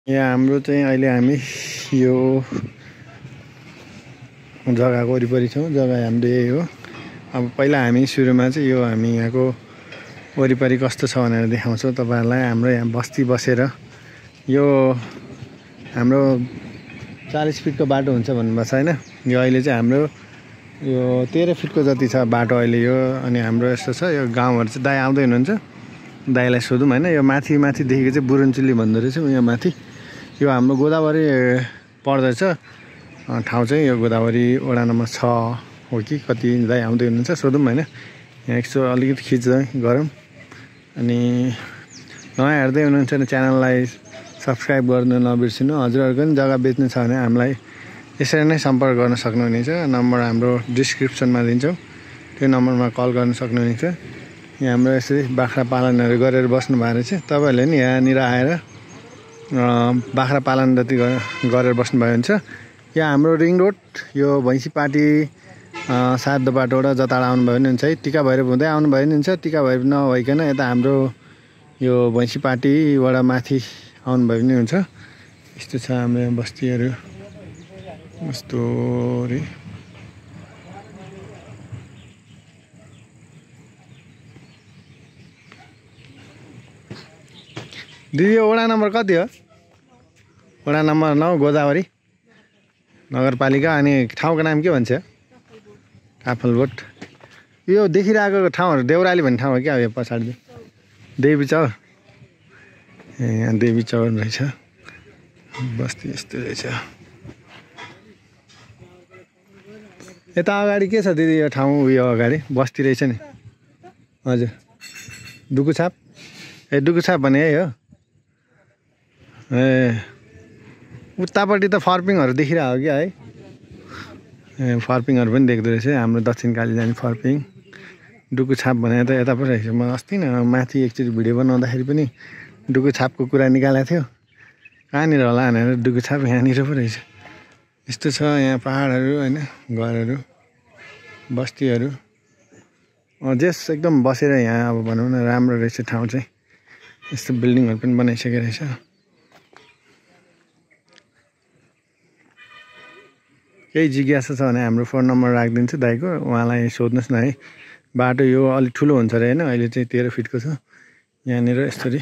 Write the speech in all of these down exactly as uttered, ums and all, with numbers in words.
यहाँ हाम्रो चाहिँ अहिले हामी यो जग्गाको वरिपरि छौँ। जग्गा हाम्रो यही हो। अब पहिला हामी सुरुमा चाहिँ यो हामी यहाँको वरिपरि कस्तो छ भनेर देखाउँछौँ तपाईँहरूलाई। हाम्रो यहाँ बस्ती बसेर यो हाम्रो चालीस फिटको बाटो हुन्छ भन्नुभएको छ होइन। यो अहिले चाहिँ हाम्रो यो तेह्र फिटको जति छ बाटो अहिले यो। अनि हाम्रो यस्तो छ यो गाउँहरू चाहिँ दाइ आउँदै हुनुहुन्छ, दाइलाई सोधौँ होइन। यो माथि माथिदेखिको चाहिँ बुरन्चुली भन्दो रहेछ यहाँ माथि। यो हाम्रो गोदावरी पर्दछ ठाउँ चाहिँ यो गोदावरी वडा नम्बर छ हो कि कति दाइ आउँदै हुनुहुन्छ सोधौँ होइन। यहाँ एकसो अलिकति खिच्दै गरौँ। अनि नयाँ हेर्दै हुनुहुन्छ भने च्यानललाई सब्सक्राइब गर्नु नबिर्सिनु। हजुरहरूको पनि जग्गा बेच्नु छ भने हामीलाई यसरी नै सम्पर्क गर्न सक्नुहुनेछ। नम्बर हाम्रो डिस्क्रिप्सनमा दिन्छौँ, त्यो नम्बरमा कल गर्न सक्नुहुनेछ। यहाँ हाम्रो यसरी बाख्रा पालनहरू गरेर बस्नु भएको रहेछ। तपाईँहरूले नि यहाँनिर आएर बाख्रा पालन जति गरेर बस्नुभयो भने चाहिँ यहाँ हाम्रो रिङ रोड यो भैँसीपाटी सातो बाटोबाट जताडा आउनुभयो भने हुन्छ है। टिका भैरव हुँदै आउनुभयो भने हुन्छ। टिका भैरव नभइकन यता हाम्रो यो भैँसीपाटीबाट माथि आउनुभयो भने हुन्छ। यस्तो छ हाम्रो यहाँ बस्तीहरू यस्तो रे। दिदी यो वडा नम्बर कति हो? वडा नम्बर नौ गोदावरी नगरपालिका। अनि ठाउँको नाम के भन्छ? काफलबोट। यो देखिरहेको ठाउँहरू देउराली भन्ने ठाउँ हो क्या? यो पछाडि देवी चौर। ए यहाँ देवी चौर रहेछ बस्ती यस्तो रहेछ। यता अगाडि के छ दिदी यो ठाउँ? उयो अगाडि बस्ती रहेछ नि। हजुर डुकुछाप। ए डुकुछाप भने यही हो। ए उतापट्टि त फर्पिङहरू देखिरहेको क्या है। ए फर्पिङहरू पनि देख्दो रहेछ हाम्रो दक्षिण काली जाने फर्पिङ। डुकुछाप भने त यता पो रहेछ। म अस्ति न माथि एकचोटि भिडियो बनाउँदाखेरि पनि डुकुछापको कुरा निकालेको थियो। कहाँनिर होला भनेर डुकुछाप यहाँनिर पो रहेछ। यस्तो छ यहाँ पहाडहरू होइन, घरहरू बस्तीहरू जेस एकदम बसेर यहाँ अब भनौँ न राम्रो रहेछ ठाउँ चाहिँ। यस्तो बिल्डिङहरू पनि बनाइसकेको रहेछ। केही जिज्ञासा छ भने हाम्रो फोन नम्बर राखिदिन्छु दाइको, उहाँलाई सोध्नुहोस् न है। बाटो यो अलिक ठुलो हुन्छ अरे होइन। अहिले चाहिँ तेह्र फिटको छ यहाँनिर यसरी।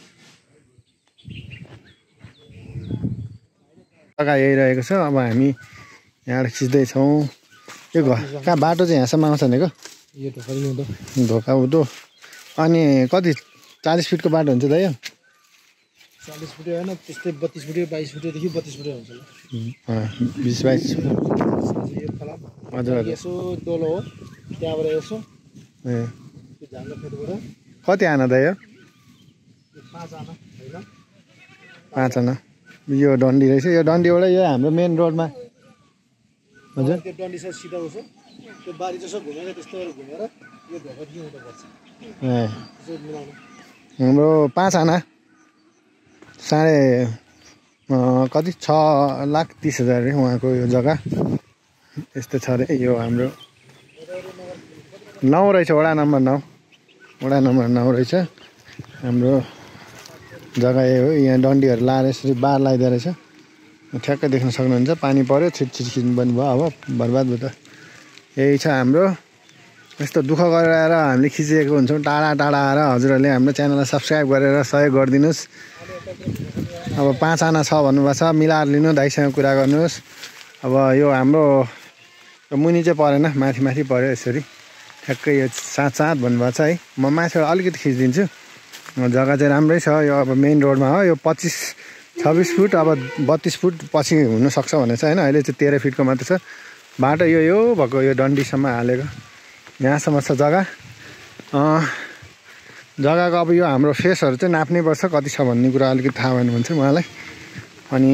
जग्गा यही रहेको छ। अब हामी यहाँबाट खिच्दैछौँ। यो घर कहाँ बाटो चाहिँ यहाँसम्म आउँछ भनेको? धोका हुँदो। अनि कति चालिस फिटको बाटो हुन्छ दाइ यो? चालीस फुटे होइन, त्यस्तै बत्तीस फुटे बाइस फुटेदेखि बत्तीस फुटे हुन्छ। बिस बाइस हजुर यसो डोलो हो त्यहाँबाट यसो ए झाङ्गा फेदबाट कति आना दाइ यो? पाँच आना होइन पाँच आना। यो डन्डी रहेछ। यो डन्डीबाट यो हाम्रो मेन रोडमा। हजुर त्यो डन्डी छ सिधा उस त्यो बारी जसो घुमेर त्यस्तो घुमेर यो ढोकादेखि उता पर्छ। ए हाम्रो पाँच आना साढे कति छ लाख तिस हजार अरे उहाँको यो जग्गा। यस्तो छ अरे यो हाम्रो नौ रहेछ वडा नम्बर नौ। वडा नम्बर नौ रहेछ हाम्रो जग्गा यही हो। यहाँ डन्डीहरू लाएर यसरी बार लगाइदिएको रहेछ। ठ्याक्कै देख्न सक्नुहुन्छ। पानी पऱ्यो छिटछिट खिच्नु पनि भयो। अब बर्बाद भयो त। यही छ हाम्रो। यस्तो दुःख गरेर आएर हामीले खिचेको हुन्छौँ टाढा टाढा आएर। हजुरहरूले हाम्रो च्यानललाई सब्सक्राइब गरेर सहयोग गरिदिनुहोस्। अब पाँच आना छ भन्नुभएको छ, मिलाएर लिनु, दाइसँग कुरा गर्नुहोस्। अब यो हाम्रो मुनि चाहिँ परेन, माथि माथि पऱ्यो यसरी ठ्याक्कै यो सात सात भन्नुभएको छ है। म माथिबाट अलिकति खिचिदिन्छु। जग्गा चाहिँ राम्रै छ। यो अब मेन रोडमा हो। यो पच्चिस छब्बिस फुट अब बत्तिस फुट पछि हुनसक्छ भनेको छ होइन। अहिले चाहिँ तेह्र फिटको मात्रै छ बाटो। यो यो भएको यो डन्डीसम्म हालेको यहाँसम्म छ जग्गा। जग्गाको अब यो हाम्रो फेसहरू चाहिँ नाप्नै पर्छ कति छ भन्ने कुरा अलिकति थाहा भएन भने चाहिँ उहाँलाई। अनि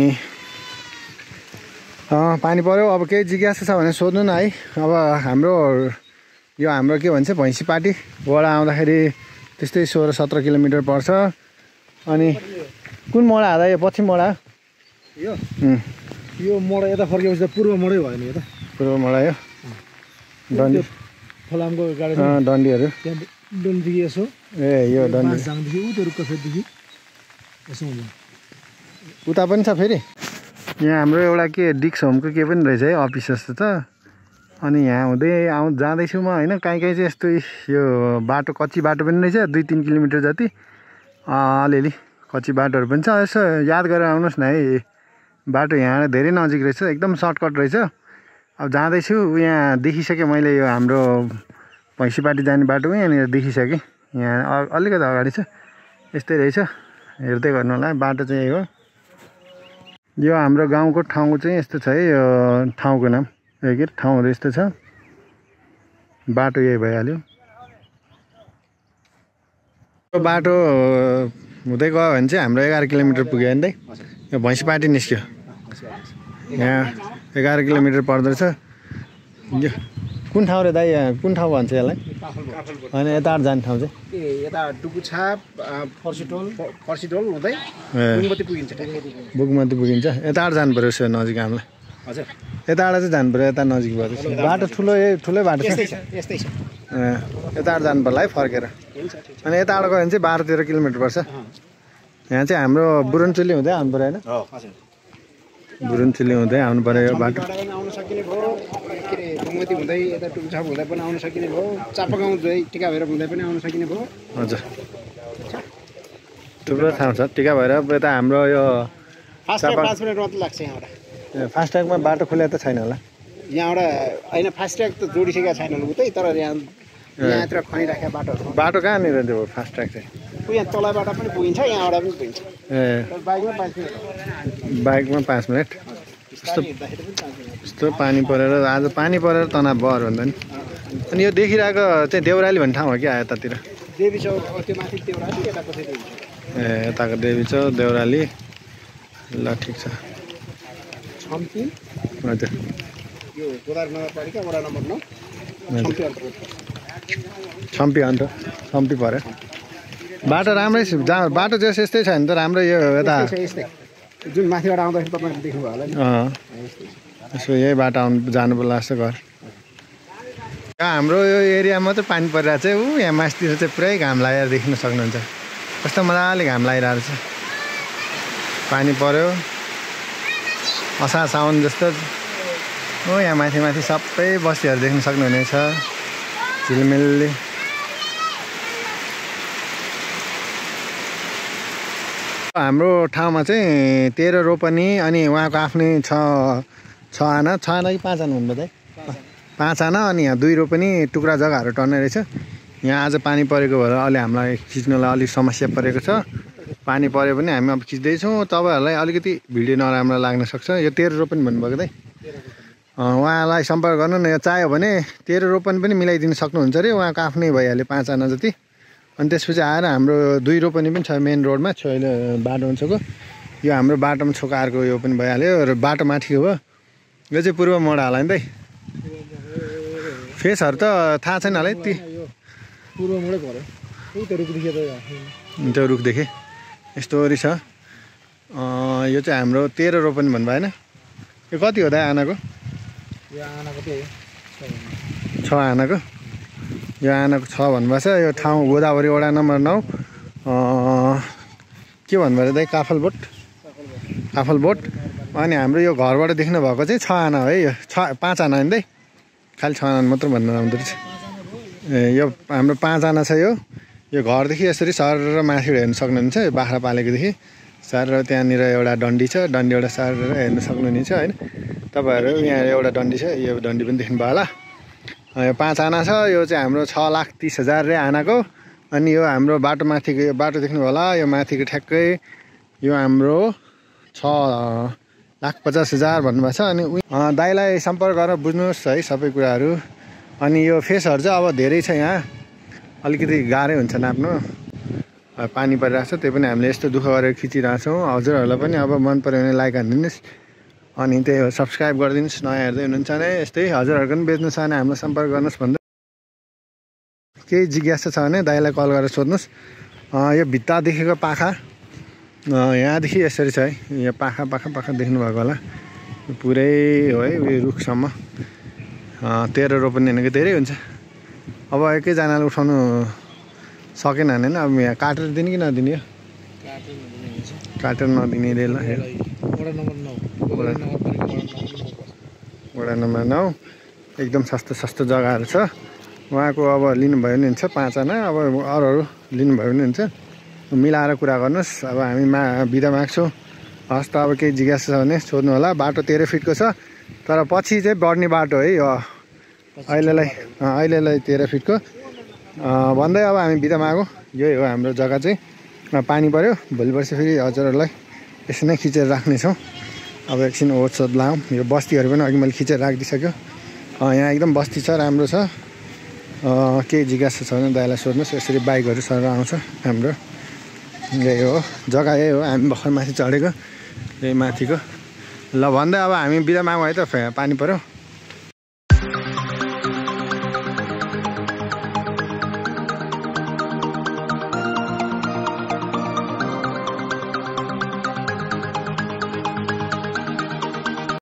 पानी पऱ्यो। अब केही जिज्ञासा छ भने सोध्नु न है। अब हाम्रो यो हाम्रो के भन्छ भैँसीपाटी वडा आउँदाखेरि त्यस्तै सोह्र सत्र किलोमिटर पर्छ। अनि कुन मोडा हाल्दा यो पश्चिम मोडा यो यो मोडा यता फर्केपछि त पूर्व मोडै भयो नि। यता पूर्व मोडा यो डन्डी फलामको गाडी डन्डीहरू डन्डीदेखि यसो ए यो डन्डी झाङदेखि उ त्यो रुखको फेददेखि यसो हुन्छ। उता पनि छ फेरि यहाँ हाम्रो एउटा के डिक्स होमको के पनि रहेछ है अफिस जस्तो छ अनि यहाँ हुँदै आउँ जाँदैछु म होइन काहीँ काहीँ चाहिँ यस्तो यो बाटो कच्ची बाटो पनि रहेछ दुई तिन किलोमिटर जति अलिअलि कच्ची बाटोहरू पनि छ यसो याद गरेर आउनुहोस् न है बाटो यहाँ धेरै नजिक रहेछ एकदम सर्टकट रहेछ अब जाँदैछु यहाँ देखिसकेँ मैले यो हाम्रो भैँसीपाटी जाने बाटो यहाँनिर देखिसकेँ यहाँ अलिकति अगाडि छ यस्तै रहेछ हेर्दै गर्नु होला बाटो चाहिँ यही हो यो हाम्रो गाउँको ठाउँ चाहिँ यस्तो छ है यो ठाउँको नाम ए के ठाउँहरू यस्तो छ बाटो यही भइहाल्यो यो बाटो हुँदै गयो भने चाहिँ हाम्रो एघार किलोमिटर पुग्यो नि त यो भैँसीपाटी निस्क्यो यहाँ एघार किलोमिटर पर्दो रहेछ यो कुन ठाउँ रे दाइ कुन ठाउँ भन्छ यसलाई होइन यताबाट जाने ठाउँ चाहिँ यता डुकुछाप फर्सीटोल फर्सीटोल हुँदै बुगमती पुगिन्छ बुगमती पुगिन्छ यताबाट जानु पऱ्यो यसो नजिक हामीलाई हजुर यताबाट चाहिँ जानु पऱ्यो यता नजिक भयो बाटो ठुलो ठुलै बाटो छ यस्तै छ यताबाट जानु पर्ला है फर्केर अनि यताबाट गयो भने चाहिँ बाह्र तेह्र किलोमिटर पर्छ यहाँ चाहिँ हाम्रो बुरनचुली हुँदै आउनु पऱ्यो होइन बुरनचुली हुँदै आउनु पऱ्यो यो बाटो आउन सकिने भयो के अरे बुगमती हुँदै यता टुकुछाप हुँदै पनि आउन सकिने भयो चापागाउँ चाहिँ टिका भएर हुँदै पनि आउन सकिने भयो हजुर थुप्रो ठाउँ छ टिका भएर यता हाम्रो यो पाँच मिनट मात्र लाग्छ यहाँबाट फास्ट्यागमा बाटो खुलेको त छैन होला यहाँबाट होइन फास्ट्याग त जोडिसकेको छैन उतै तर यहाँ यहाँतिर खनिराखेको बाटो बाटो कहाँनिर त्यो फास्ट्याग चाहिँ यहाँ तलबाट पनि पुगिन्छ यहाँबाट पनि पुगिन्छ ए बाइकमा पाँच मिनट बाइकमा पाँच मिनट यस्तो यस्तो पानी परेर आज पानी परेर तनाव भयो भन्दा नि अनि यो देखिरहेको चाहिँ देउराली भन्ने ठाउँ हो क्या यतातिर देवी चौक त्यो माथि देउराली यता पछि ए यताको देवी चौक देउराली ल ठिक छ छम्पी हजुर यो गोदावरी नगरपालिका वडा नम्बर नौ छम्पी अन्तर्गत छम्पी अन्त छम्पी पऱ्यो बाटो राम्रै छ जहाँ बाटो जस यस्तै छ भने त राम्रो यो यता यस्तै जुन माथिबाट आउँदाखेरि तपाईँले देख्नुभयो होला नि अँ यसो यही बाटो आउनु जानु पर्ला जस्तो घर यहाँ हाम्रो यो एरियामा चाहिँ पानी परिरहेको चाहिँ ऊ यहाँ मासतिर चाहिँ पुरै घाम लागेर देख्न सक्नुहुन्छ कस्तो मजाले घाम लागिरहेको छ पानी पऱ्यो असार साउन जस्तो हो यहाँ माथि माथि सबै बस्तीहरू देख्न सक्नुहुनेछ झिलमिलले हाम्रो ठाउँमा चाहिँ तेह्र रोपनी अनि उहाँको आफ्नै छ छ आना छ आना कि पाँच आना हुनुभयो त पाँच आना अनि यहाँ दुई रोपनी टुक्रा जग्गाहरू टर्ने रहेछ यहाँ आज पानी परेको भएर अहिले हामीलाई खिच्नलाई अलिक समस्या परेको छ पानी पऱ्यो भने हामी अब खिच्दैछौँ तपाईँहरूलाई अलिकति भिडियो नराम्रो लाग्न सक्छ यो तेह्र रोपनी भन्नुभएको दाइ उहाँलाई सम्पर्क गर्नु न यो चाह्यो भने तेह्र रोपनी पनि मिलाइदिनु सक्नुहुन्छ अरे उहाँको आफ्नै भइहाल्यो पाँच आना जति अनि त्यसपछि आएर हाम्रो दुई रोपनी पनि छ मेन रोडमा छेउले बाटोमा छोको यो हाम्रो बाटोमा छोको अर्को यो पनि भइहाल्यो र बाटो माथिको भयो यो चाहिँ पूर्व मोड होला नि दाइ फेसहरू त थाहा छैन होला है ती पूर्व मोडै पऱ्यो त्यो रुख देखेँ त त्यो रुख देखेँ यस्तोरी छ यो चाहिँ हाम्रो तेह्र रोपनी भन्नु भएन यो कति हो दाइ आनाको यो आनाको त्यही छ आनाको यो आनाको छ भन्नुभएको छ यो ठाउँ गोदावरी वडा नम्बर नौ के भन्नुभयो दाइ काफलबोट काफलबोट अनि हाम्रो यो घरबाट देख्नु भएको चाहिँ छ आना हो है यो छ पाँच आना नि दाइ खालि छ आना मात्र भन्नु आउँदो रहेछ ए यो हाम्रो पाँच आना छ यो यो घरदेखि यसरी सर र माथिबाट हेर्नु सक्नुहुन्छ बाख्रा पालेकोदेखि सर र त्यहाँनिर एउटा डन्डी छ डन्डी एउटा सर हेर्नु सक्नुहुनेछ होइन तपाईँहरू यहाँ एउटा डन्डी छ यो डन्डी पनि देख्नुभयो होला यो पाँच आना छ यो चाहिँ हाम्रो छ लाख तिस हजार रे आनाको अनि यो हाम्रो बाटो माथिको यो बाटो देख्नुभयो होला यो माथिको ठ्याक्कै यो हाम्रो छ लाख पचास हजार भन्नुभएको छ अनि दाइलाई सम्पर्क गरेर बुझ्नुहोस् है सबै कुराहरू अनि यो फेसहरू चाहिँ अब धेरै छ यहाँ अलिकति गाह्रै हुन्छ नाप्नु पानी परिरहेको छ त्यो पनि हामीले यस्तो दुःख गरेर खिचिरहेछौँ हजुरहरूलाई पनि अब मन पऱ्यो भने लाइक हानिदिनुहोस् अनि त्यही हो सब्सक्राइब गरिदिनुहोस् नयाँ हेर्दै हुनुहुन्छ भने यस्तै हजुरहरूको पनि बेच्नु छ भने हामीलाई सम्पर्क गर्नुहोस् भन्दा केही जिज्ञासा छ भने दाइलाई कल गरेर सोध्नुहोस् यो भित्तादेखिको पाखा यहाँदेखि यसरी छ है यहाँ पाखा पाखा पाखा देख्नुभएको होला पुरै हो है उयो रुखसम्म तेह्र रोपनी भनेको धेरै हुन्छ अब एकैजनाले उठाउनु सकेन भने अब यहाँ काटेर दिने कि नदिने हो काटेर नदिने ल वडा नम्बर नौ गोदावरी नगरपालिका वडा नम्बर नौ वडा नम्बर नौ एकदम सस्तो सस्तो जग्गाहरू छ। उहाँको अब लिनुभयो भने हुन्छ पाँचजना, अब अरू अरू लिनुभयो भने हुन्छ, मिलाएर कुरा गर्नुहोस्। अब हामी मा बिदा माग्छौँ। हस् त अब केही जिज्ञासा छ भने सोध्नु होला। बाटो तेह्र फिटको छ तर पछि चाहिँ बढ्ने बाटो है यो अहिलेलाई अहिलेलाई तेह्र फिटको भन्दै अब हामी बिदा मागौँ। यही हो हाम्रो जग्गा चाहिँ। पानी पऱ्यो, भोलि पर्सि फेरि हजुरहरूलाई यसो नै खिचेर राख्नेछौँ। अब एकछिन ओतसोत लाऊँ। यो बस्तीहरू पनि अघि मैले खिचेर राखिदिइसक्यो। यहाँ एकदम बस्ती छ, राम्रो छ। केही जिज्ञासा छ भने दाइलाई सोध्नुहोस्। यसरी बाइकहरू सर आउँछ हाम्रो। यही हो जग्गा, यही हो। हामी भर्खर माथि चढेको, यही माथिको। ल भन्दै अब हामी बिदा मागौँ है त, पानी पऱ्यो।